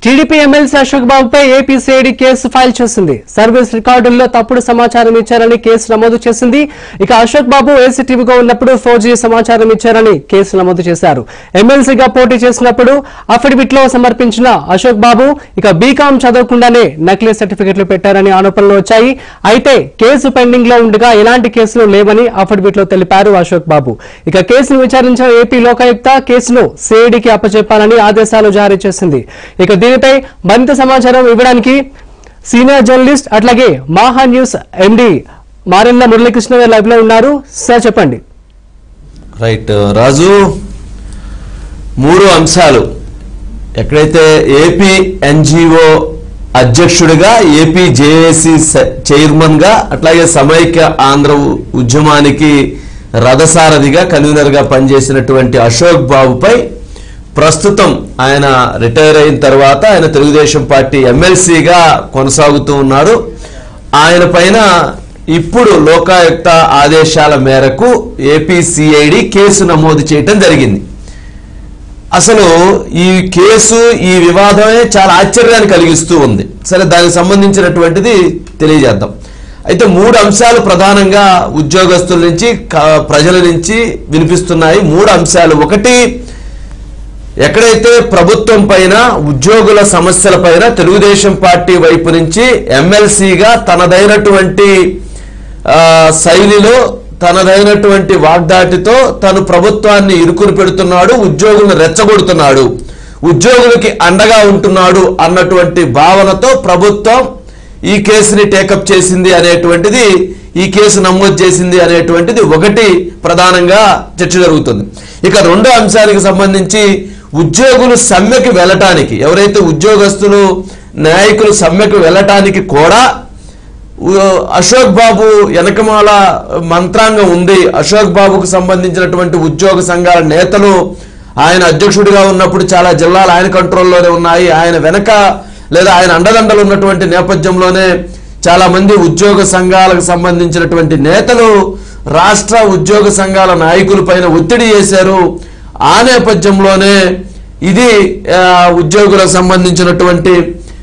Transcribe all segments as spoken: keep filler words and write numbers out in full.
TDP MLC Ashok బాబుపై AP CID case file చేసింది. Service రికార్డుల్లో తప్పుడు సమాచారం ఇచ్చారని కేసు నమోదు చేసింది. ఇక అశోక్ బాబు ఏసీటీవీగా ఉన్నప్పుడు ఫోర్జీ సమాచారం ఇచ్చారని కేసు నమోదు చేశారు. ఎమ్మెల్సీగా పోటీ చేసినప్పుడు అఫిడవిట్ లో సమర్పించిన అశోక్ బాబు ఇక బీకాం చదవకుండానే నకిలీ సర్టిఫికెట్లు పెట్టారని ఆరోపణలు వచ్చాయి. అయితే కేసు పెండింగ్ లో ఉండగా ఎలాంటి కేసులు లేవని అఫిడవిట్ లో తెలిపారు అశోక్ బాబు. ఇక కేసును విచారించిన ఏపీ లోకాయుక్త కేసును సిఐడికి అప్పచెప్పాలని ఆదేశాలు జారీ చేసింది. ఇక దీనిపై మరింత సమాచారం ఇవ్వడానికి సీనియర్ జర్నలిస్ట్ అట్లాగే మాహా న్యూస్ ఎండి మారెల్ల మురళీకృష్ణ గారు లైవ్ లో ఉన్నారు. సార్ చెప్పండి. రైట్ రాజు, మూడు అంశాలు. ఎక్కడైతే ఏపీ ఎన్జిఓ అధ్యక్షుడిగా, ఏపీ జేఏసీ చైర్మన్ గా, అట్లాగే సమైక్య ఆంధ్ర ఉద్యమానికి రథసారథిగా కన్వీనర్ గా పనిచేసినటువంటి అశోక్ బాబుపై ప్రస్తుతం ఆయన రిటైర్ అయిన తర్వాత ఆయన తెలుగుదేశం పార్టీ ఎమ్మెల్సీగా కొనసాగుతూ ఉన్నారు. ఆయన పైన ఇప్పుడు లోకాయుక్త ఆదేశాల మేరకు ఏపీ సిఐడి కేసు నమోదు చేయటం జరిగింది. అసలు ఈ కేసు, ఈ వివాదమే చాలా ఆశ్చర్యాన్ని కలిగిస్తూ ఉంది. సరే, దానికి సంబంధించినటువంటిది తెలియజేద్దాం. అయితే మూడు అంశాలు ప్రధానంగా ఉద్యోగస్తుల నుంచి, ప్రజల నుంచి వినిపిస్తున్నాయి. మూడు అంశాలు. ఒకటి, ఎక్కడైతే ప్రభుత్వం పైన, ఉద్యోగుల సమస్యల పైన తెలుగుదేశం పార్టీ వైపు నుంచి ఎమ్మెల్సీగా తనదైనటువంటి శైలిలో, తనదైనటువంటి వాగ్దాటితో తను ప్రభుత్వాన్ని ఇరుకుని పెడుతున్నాడు, ఉద్యోగులను రెచ్చగొడుతున్నాడు, ఉద్యోగులకి అండగా ఉంటున్నాడు అన్నటువంటి భావనతో ప్రభుత్వం ఈ కేసుని టేకప్ చేసింది అనేటువంటిది, ఈ కేసు నమోదు చేసింది అనేటువంటిది ఒకటి ప్రధానంగా చర్చ జరుగుతుంది. ఇక రెండో అంశానికి సంబంధించి ఉద్యోగులు సమ్మెకి వెళ్ళటానికి, ఎవరైతే ఉద్యోగస్తులు, నాయకులు సమ్మెకు వెళ్ళటానికి కూడా అశోక్ బాబు వెనకమాల మంత్రాంగం ఉంది. అశోక్ బాబుకు సంబంధించినటువంటి ఉద్యోగ సంఘాల నేతలు, ఆయన అధ్యక్షుడిగా ఉన్నప్పుడు చాలా జిల్లాలు ఆయన కంట్రోల్లోనే ఉన్నాయి. ఆయన వెనక లేదా ఆయన అండదండలు ఉన్నటువంటి నేపథ్యంలోనే చాలా మంది ఉద్యోగ సంఘాలకు సంబంధించినటువంటి నేతలు రాష్ట్ర ఉద్యోగ సంఘాల నాయకుల పైన ఒత్తిడి చేశారు. ఆ నేపథ్యంలోనే ఇది ఉద్యోగులకు సంబంధించినటువంటి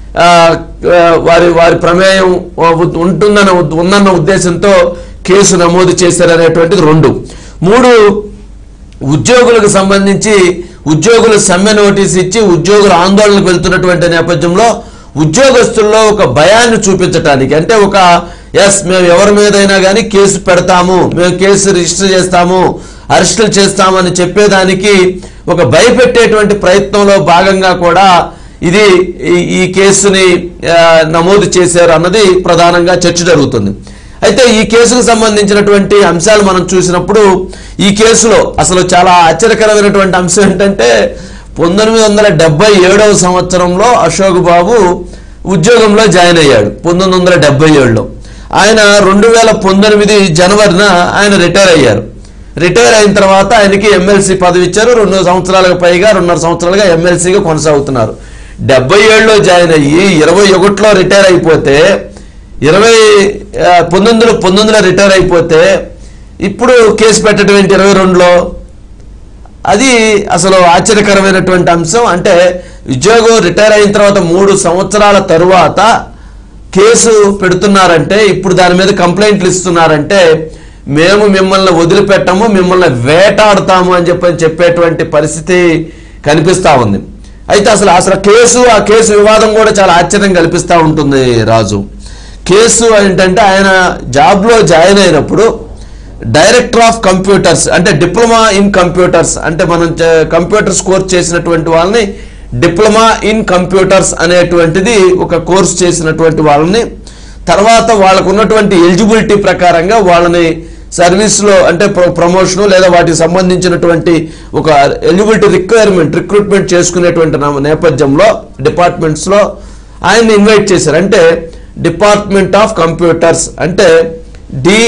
వారి వారి ప్రమేయం ఉంటుందన్న ఉందన్న ఉద్దేశంతో కేసు నమోదు చేశారనేటువంటిది రెండు. మూడు, ఉద్యోగులకు సంబంధించి ఉద్యోగులు సమ్మె నోటీస్ ఇచ్చి ఉద్యోగులు ఆందోళనకు వెళ్తున్నటువంటి నేపథ్యంలో ఉద్యోగస్తుల్లో ఒక భయాన్ని చూపించడానికి, అంటే ఒక ఎస్ మేము ఎవరి మీదైనా కానీ కేసు పెడతాము, మేము కేసు రిజిస్టర్ చేస్తాము, అరెస్టులు చేస్తామని చెప్పేదానికి ఒక భయపెట్టేటువంటి ప్రయత్నంలో భాగంగా కూడా ఇది ఈ కేసుని నమోదు చేశారు అన్నది ప్రధానంగా చర్చ జరుగుతుంది. అయితే ఈ కేసుకు సంబంధించినటువంటి అంశాలు మనం చూసినప్పుడు, ఈ కేసులో అసలు చాలా ఆశ్చర్యకరమైనటువంటి అంశం ఏంటంటే, పంతొమ్మిది వందల డెబ్బై ఏడవ సంవత్సరంలో అశోక్ బాబు ఉద్యోగంలో జాయిన్ అయ్యాడు. పంతొమ్మిది వందల డెబ్బై ఏడులో ఆయన రెండు వేల పంతొమ్మిది జనవరిన ఆయన రిటైర్ అయ్యారు. రిటైర్ అయిన తర్వాత ఆయనకి ఎమ్మెల్సీ పదవి ఇచ్చారు. రెండు సంవత్సరాలకు పైగా, రెండున్నర సంవత్సరాలుగా ఎమ్మెల్సీగా కొనసాగుతున్నారు. డెబ్బై ఏడులో జాయిన్ అయ్యి ఇరవై ఒకటిలో రిటైర్ అయిపోతే, ఇరవై పంతొమ్మిదిలో పంతొమ్మిదిలో రిటైర్ అయిపోతే ఇప్పుడు కేసు పెట్టడం ఏంటి ఇరవై రెండులో? అది అసలు ఆశ్చర్యకరమైనటువంటి అంశం. అంటే ఉద్యోగం రిటైర్ అయిన తర్వాత మూడు సంవత్సరాల తరువాత కేసు పెడుతున్నారంటే, ఇప్పుడు దాని మీద కంప్లైంట్లు ఇస్తున్నారంటే, మేము మిమ్మల్ని వదిలిపెట్టము, మిమ్మల్ని వేటాడుతాము అని చెప్పని చెప్పేటువంటి పరిస్థితి కనిపిస్తూ ఉంది. అయితే అసలు అసలు కేసు, ఆ కేసు వివాదం కూడా చాలా ఆశ్చర్యం కల్పిస్తూ ఉంటుంది రాజు. కేసు ఏంటంటే, ఆయన జాబ్లో జాయిన్ అయినప్పుడు డైరెక్టర్ ఆఫ్ కంప్యూటర్స్, అంటే డిప్లొమా ఇన్ కంప్యూటర్స్, అంటే మనం కంప్యూటర్స్ కోర్స్ చేసినటువంటి వాళ్ళని డిప్లొమా ఇన్ కంప్యూటర్స్ అనేటువంటిది ఒక కోర్స్ చేసినటువంటి వాళ్ళని, తర్వాత వాళ్ళకు ఉన్నటువంటి ఎలిజిబిలిటీ ప్రకారంగా వాళ్ళని సర్వీస్లో, అంటే ప్రమోషను లేదా వాటికి సంబంధించినటువంటి ఒక ఎలిజిబిలిటీ రిక్వైర్మెంట్, రిక్రూట్మెంట్ చేసుకునేటువంటి నేపథ్యంలో డిపార్ట్మెంట్స్లో ఆయన్ని ఇన్వైట్ చేశారు. అంటే డిపార్ట్మెంట్ ఆఫ్ కంప్యూటర్స్, అంటే డి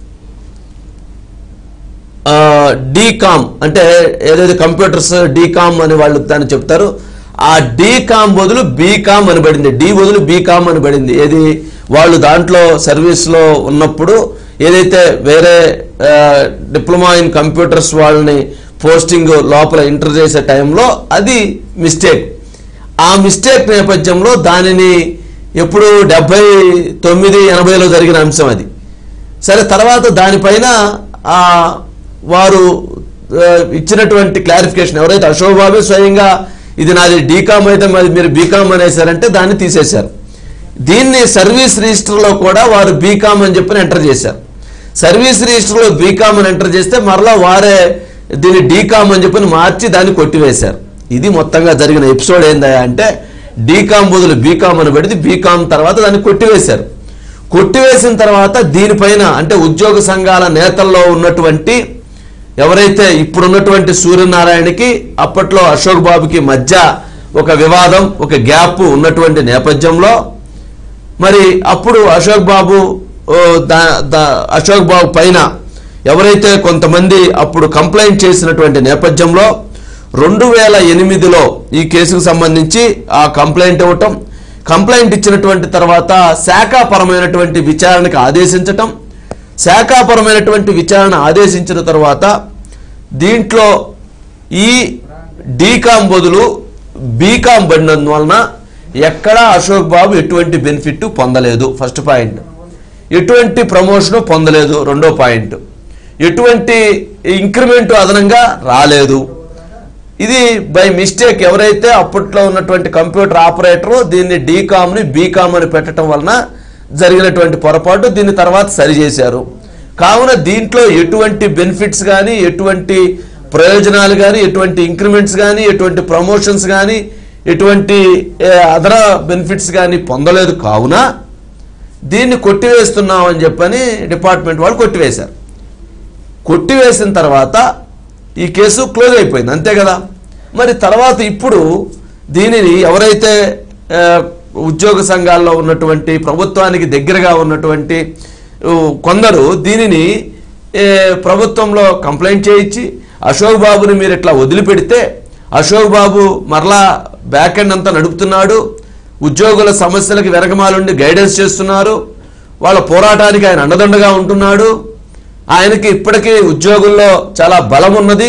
డీకామ్, అంటే ఏదైతే కంప్యూటర్స్ డీకామ్ అని వాళ్ళు దాన్ని చెప్తారు, ఆ డీకామ్ బదులు బీకామ్ అని పడింది, డి బదులు బీకామ్ అని పడింది. ఏది వాళ్ళు దాంట్లో సర్వీస్లో ఉన్నప్పుడు ఏదైతే వేరే డిప్లొమా ఇన్ కంప్యూటర్స్ వాళ్ళని పోస్టింగ్ లోపల ఎంటర్ చేసే టైంలో అది మిస్టేక్. ఆ మిస్టేక్ నేపథ్యంలో దానిని ఎప్పుడు డెబ్బై తొమ్మిది ఎనభైలో జరిగిన అంశం అది. సరే, తర్వాత దానిపైన వారు ఇచ్చినటువంటి క్లారిఫికేషన్, ఎవరైతే అశోక్ బాబు స్వయంగా ఇది నాది డీకామ్ అయితే మరి మీరు బీకామ్ అనేసారంటే దాన్ని తీసేశారు. దీన్ని సర్వీస్ రిజిస్టర్లో కూడా వారు బీకామ్ అని చెప్పి ఎంటర్ చేశారు. సర్వీస్ రిజిస్టర్లో బీకామ్ అని ఎంటర్ చేస్తే మరలా వారే దీన్ని డీకామ్ అని చెప్పి మార్చి దాన్ని కొట్టివేశారు. ఇది మొత్తంగా జరిగిన ఎపిసోడ్ ఏందా అంటే డీకామ్ బదులు బీకామ్ అని పెడితే బీకామ్ తర్వాత దాన్ని కొట్టివేశారు. కొట్టివేసిన తర్వాత దీనిపైన అంటే ఉద్యోగ సంఘాల నేతల్లో ఉన్నటువంటి ఎవరైతే ఇప్పుడున్నటువంటి సూర్యనారాయణకి అప్పట్లో అశోక్ బాబుకి మధ్య ఒక వివాదం, ఒక గ్యాప్ ఉన్నటువంటి నేపథ్యంలో మరి అప్పుడు అశోక్ బాబు అశోక్ బాబు పైన ఎవరైతే కొంతమంది అప్పుడు కంప్లైంట్ చేసినటువంటి నేపథ్యంలో రెండు వేల ఎనిమిదిలో ఈ కేసుకు సంబంధించి ఆ కంప్లైంట్ ఇవ్వటం, కంప్లైంట్ ఇచ్చినటువంటి తర్వాత శాఖాపరమైనటువంటి విచారణకు ఆదేశించటం, శాఖాపరమైనటువంటి విచారణ ఆదేశించిన తర్వాత దీంట్లో ఈ డీకామ్ బదులు బీకామ్ పడినందువలన ఎక్కడా అశోక్ బాబు ఎటువంటి బెనిఫిట్ పొందలేదు. First point. ఎటువంటి ప్రమోషన్ పొందలేదు. రెండో పాయింట్. ఎటువంటి ఇంక్రిమెంట్ అదనంగా రాలేదు. ఇది బై మిస్టేక్ ఎవరైతే అప్పట్లో ఉన్నటువంటి కంప్యూటర్ ఆపరేటరు దీన్ని డీకామ్ని బీకామ్ అని పెట్టడం వలన జరిగినటువంటి పొరపాటు, దీన్ని తర్వాత సరిచేశారు. కావున దీంట్లో ఎటువంటి బెనిఫిట్స్ కానీ, ఎటువంటి ప్రయోజనాలు కానీ, ఎటువంటి ఇంక్రిమెంట్స్ కానీ, ఎటువంటి ప్రమోషన్స్ కానీ, ఎటువంటి అదర్ బెనిఫిట్స్ కానీ పొందలేదు. కావున దీన్ని కొట్టివేస్తున్నామని చెప్పని డిపార్ట్మెంట్ వాళ్ళు కొట్టివేశారు. కొట్టివేసిన తర్వాత ఈ కేసు క్లోజ్ అయిపోయింది, అంతే కదా. మరి తర్వాత ఇప్పుడు దీనిని ఎవరైతే ఉద్యోగ సంఘాల్లో ఉన్నటువంటి ప్రభుత్వానికి దగ్గరగా ఉన్నటువంటి కొందరు దీనిని ప్రభుత్వంలో కంప్లైంట్ చేయించి అశోక్ బాబుని మీరు ఇట్లా వదిలిపెడితే అశోక్ బాబు మరలా బ్యాక్ ఎండ్ అంతా నడుపుతున్నాడు, ఉద్యోగుల సమస్యలకు వెనకమాలుండి గైడెన్స్ చేస్తున్నారు, వాళ్ళ పోరాటానికి ఆయన అండదండగా ఉంటున్నాడు, ఆయనకి ఇప్పటికీ ఉద్యోగుల్లో చాలా బలం ఉన్నది,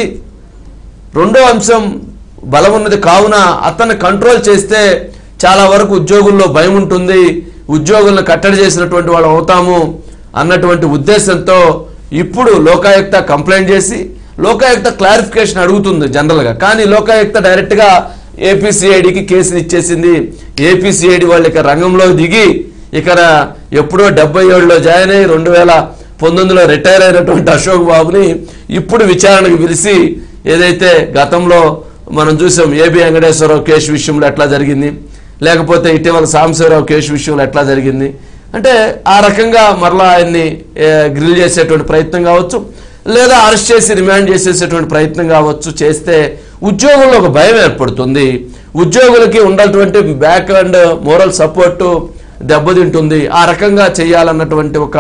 రెండో అంశం బలం ఉన్నది, కావున అతన్ని కంట్రోల్ చేస్తే చాలా వరకు ఉద్యోగుల్లో భయం ఉంటుంది, ఉద్యోగులను కట్టడి చేసినటువంటి వాళ్ళు అవుతాము అన్నటువంటి ఉద్దేశంతో ఇప్పుడు లోకాయుక్త కంప్లైంట్ చేసి లోకాయుక్త క్లారిఫికేషన్ అడుగుతుంది జనరల్గా. కానీ లోకాయుక్త డైరెక్ట్గా ఏపీసీఐడికి కేసులు ఇచ్చేసింది. ఏపీసీఐడి వాళ్ళు ఇక రంగంలో దిగి ఇక్కడ ఎప్పుడో డెబ్బై ఏడులో జాయిన్ అయ్యి రెండు వేల పంతొమ్మిదిలో రిటైర్ అయినటువంటి అశోక్ బాబుని ఇప్పుడు విచారణకు పిలిచి ఏదైతే గతంలో మనం చూసాం ఏబి వెంకటేశ్వరరావు కేసు విషయంలో ఎట్లా జరిగింది, లేకపోతే ఇటీవల సాంబశివరావు కేసు విషయంలో ఎట్లా జరిగింది అంటే ఆ రకంగా మరలా ఆయన్ని గ్రిల్ చేసేటువంటి ప్రయత్నం కావచ్చు, లేదా అరెస్ట్ చేసి రిమాండ్ చేసేసేటువంటి ప్రయత్నం కావచ్చు చేస్తే ఉద్యోగుల్లో ఒక భయం ఏర్పడుతుంది, ఉద్యోగులకి ఉన్నటువంటి బ్యాక్ అండ్ మోరల్ సపోర్టు దెబ్బతింటుంది. ఆ రకంగా చేయాలన్నటువంటి ఒక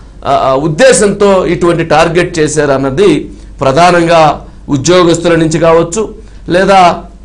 ఉద్దేశంతో ఇటువంటి టార్గెట్ చేశారు అన్నది ప్రధానంగా ఉద్యోగస్తుల నుంచి కావచ్చు, లేదా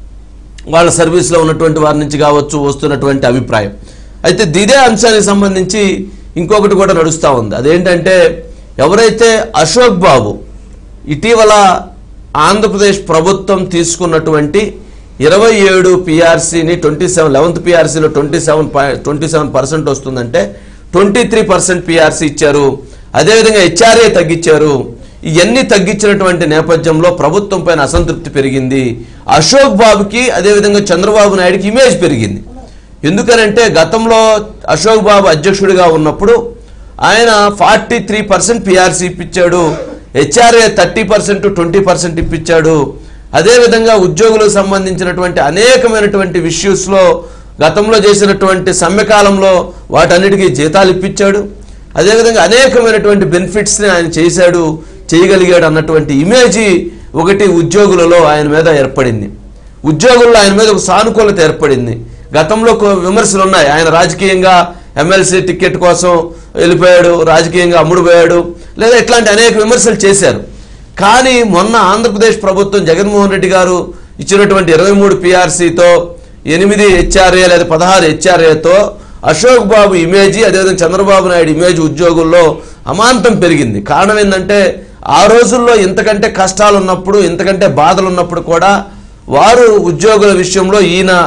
వాళ్ళ సర్వీస్లో ఉన్నటువంటి వారి నుంచి కావచ్చు వస్తున్నటువంటి అభిప్రాయం. అయితే ఇదే అంశానికి సంబంధించి ఇంకొకటి కూడా నడుస్తూ ఉంది. అదేంటంటే ఎవరైతే అశోక్ బాబు ఇటీవల ఆంధ్రప్రదేశ్ ప్రభుత్వం తీసుకున్నటువంటి ఇరవై ఏడు పిఆర్సీని ట్వంటీ సెవెన్ లెవెన్త్ పిఆర్సీలో twenty seven twenty seven percent వస్తుందంటే ట్వంటీ త్రీ పర్సెంట్ పిఆర్సీ ఇచ్చారు, అదేవిధంగా హెచ్ఆర్ఏ తగ్గించారు. ఇవన్నీ తగ్గించినటువంటి నేపథ్యంలో ప్రభుత్వం పైన అసంతృప్తి పెరిగింది. అశోక్ బాబుకి అదేవిధంగా చంద్రబాబు నాయుడుకి ఇమేజ్ పెరిగింది. ఎందుకనంటే గతంలో అశోక్ బాబు అధ్యక్షుడిగా ఉన్నప్పుడు ఆయన ఫార్టీ త్రీ పర్సెంట్ పిఆర్సీ ఇప్పించాడు, HRA thirty percent twenty percent ఇప్పించాడు. అదేవిధంగా ఉద్యోగులకు సంబంధించినటువంటి అనేకమైనటువంటి ఇష్యూస్లో గతంలో చేసినటువంటి సమ్మెకాలంలో వాటన్నిటికీ జీతాలు ఇప్పించాడు, అదేవిధంగా అనేకమైనటువంటి బెనిఫిట్స్ని ఆయన చేశాడు, చేయగలిగాడు అన్నటువంటి ఇమేజీ ఒకటి ఉద్యోగులలో ఆయన మీద ఏర్పడింది. ఉద్యోగుల్లో ఆయన మీద ఒక సానుకూలత ఏర్పడింది. గతంలో విమర్శలు ఉన్నాయి, ఆయన రాజకీయంగా ఎమ్మెల్సీ టికెట్ కోసం వెళ్ళిపోయాడు, రాజకీయంగా అమ్ముడుపోయాడు, లేదా ఇట్లాంటి అనేక విమర్శలు చేశారు. కానీ మొన్న ఆంధ్రప్రదేశ్ ప్రభుత్వం జగన్మోహన్ రెడ్డి గారు ఇచ్చినటువంటి ఇరవై మూడు పిఆర్సీతో ఎనిమిది హెచ్ఆర్ఏ లేదా పదహారు హెచ్ఆర్ఏతో అశోక్ బాబు ఇమేజీ అదేవిధంగా చంద్రబాబు నాయుడు ఇమేజ్ ఉద్యోగుల్లో అమాంతం పెరిగింది. కారణం ఏంటంటే ఆ రోజుల్లో ఇంతకంటే కష్టాలు ఉన్నప్పుడు, ఇంతకంటే బాధలు ఉన్నప్పుడు కూడా వారు ఉద్యోగుల విషయంలో ఈయన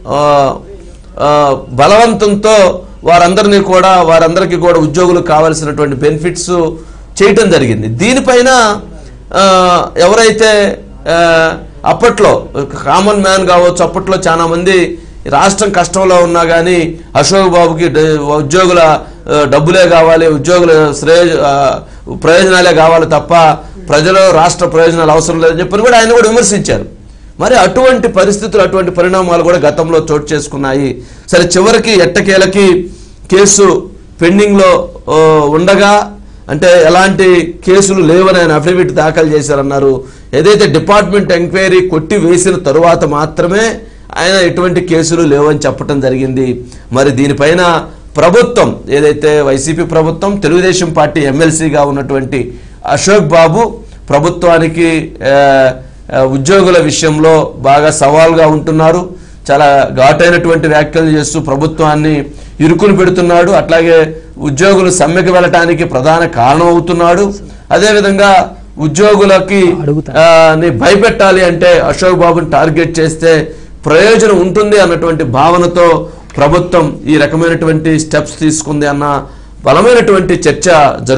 బలవంతంతో వారందరినీ కూడా వారందరికీ కూడా ఉద్యోగులకు కావాల్సినటువంటి బెనిఫిట్స్ చేయటం జరిగింది. దీనిపైన ఎవరైతే అప్పట్లో కామన్ మ్యాన్ కావచ్చు, అప్పట్లో చాలా మంది రాష్ట్రం కష్టంలో ఉన్నా కానీ అశోక్ బాబుకి ఉద్యోగుల డబ్బులే కావాలి, ఉద్యోగుల శ్రేయ ప్రయోజనాలే కావాలి తప్ప ప్రజలు రాష్ట్ర ప్రయోజనాలు అవసరం లేదని చెప్పని కూడా ఆయన కూడా విమర్శించారు. మరి అటువంటి పరిస్థితులు, అటువంటి పరిణామాలు కూడా గతంలో చోటు చేసుకున్నాయి. సరే, చివరికి ఎట్టకేలకి కేసు పెండింగ్లో ఉండగా, అంటే ఎలాంటి కేసులు లేవని ఆయన అఫిడవిట్ దాఖలు చేశారన్నారు. ఏదైతే డిపార్ట్మెంట్ ఎంక్వైరీ కొట్టి వేసిన తరువాత మాత్రమే ఆయన ఎటువంటి కేసులు లేవని చెప్పడం జరిగింది. మరి దీనిపైన ప్రభుత్వం, ఏదైతే వైసీపీ ప్రభుత్వం, తెలుగుదేశం పార్టీ ఎమ్మెల్సీగా ఉన్నటువంటి అశోక్ బాబు ప్రభుత్వానికి ఉద్యోగుల విషయంలో బాగా సవాల్గా ఉంటున్నారు. చాలా ఘాటైనటువంటి వ్యాఖ్యలు చేస్తూ ప్రభుత్వాన్ని ఇరుకుని పెడుతున్నాడు. అట్లాగే ఉద్యోగులు సమ్మెకు వెళ్ళటానికి ప్రధాన కారణం అవుతున్నాడు. అదేవిధంగా ఉద్యోగులకి భయపెట్టాలి అంటే అశోక్ బాబుని టార్గెట్ చేస్తే ప్రయోజనం ఉంటుంది అన్నటువంటి భావనతో ప్రభుత్వం ఈ రకమైనటువంటి స్టెప్స్ తీసుకుంది అన్న బలమైనటువంటి చర్చ జరుగుతుంది.